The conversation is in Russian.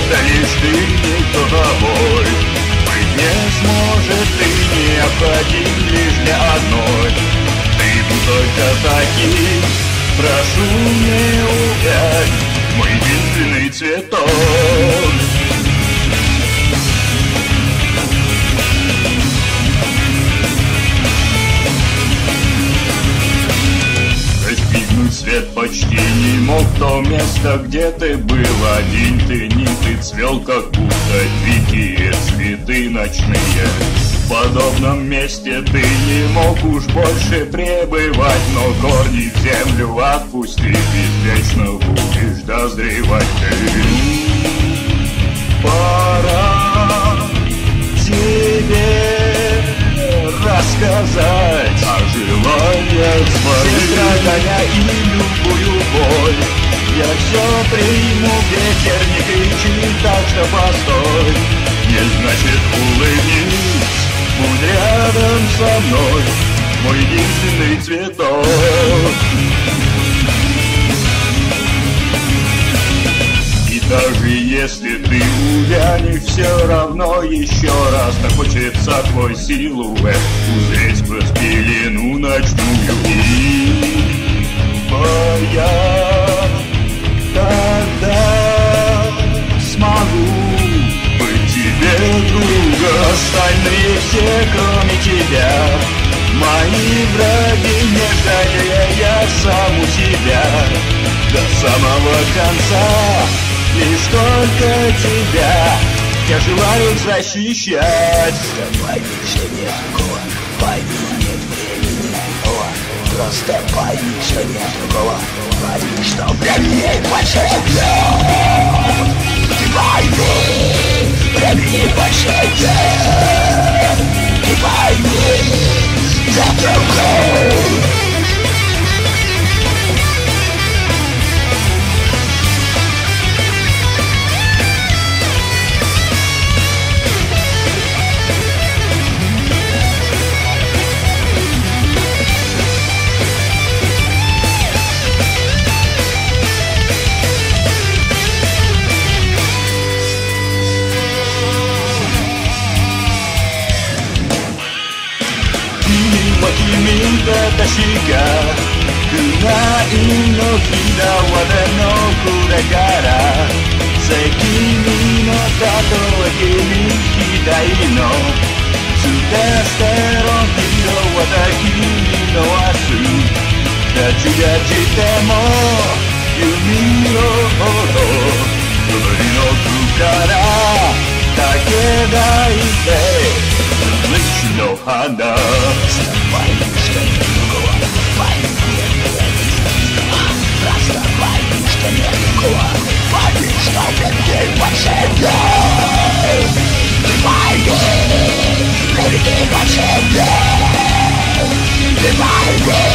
это лишь ты, никто тобой быть не сможет, ты необходим лишь для одной. Ты будь только таким, прошу не увядь, мой единственный цветок. Достигнуть свет почти не мог, то место, где ты был один, ты не ты цвел, как будто дикие цветы ночные. В подобном месте ты не мог уж больше пребывать, но корни в землю отпусти, беспечно будешь дозревать ты. Пора тебе рассказать о желаниях своих, все страдания и любую боль. Я все приму, ветер не кричит, так что постой. Не значит улыбнись, будь рядом со мной, мой единственный цветок. И даже если ты увянешь, все равно еще раз так хочется твой силуэт узреть сквозь пелену ночную. И я тогда смогу быть тебе другом. Остальные все, кроме тебя, мои враги, не жалея я сам у себя. До самого конца лишь только тебя я желаю защищать. Пойми, что нет другого, пойми, нет времени. Просто пойми, что нет другого, пойми, что времени больше нет. Ты пойми, времени больше нет. Ты пойми, нет другого. 君と私が不安の日だ我のこれから責任のたとえ君額のステステロン色は君の明日ガチガチでも弓の音夜の奥から竹抱いて虫の花 Пойми, что нет другого, пойми, нет времени. Просто пойми, что нет другого, пойми, что времени больше нет. Ты пойми, времени больше нет. Ты пойми.